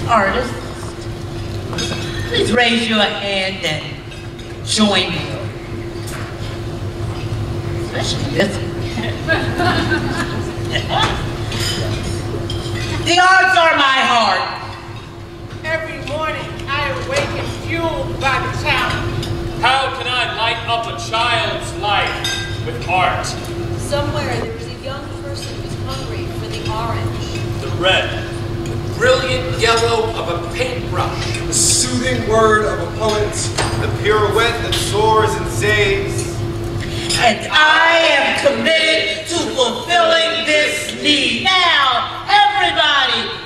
artists, please raise your hand and join me. Especially this one. The arts are my heart. Every morning I awaken fueled by the challenge. How can I light up a child's life with art? Somewhere there was a young person who's hungry for the orange. The red. The brilliant yellow of a paintbrush. The soothing word of a poet. The pirouette that soars and saves. And I am committed to fulfilling this need. Now, everybody,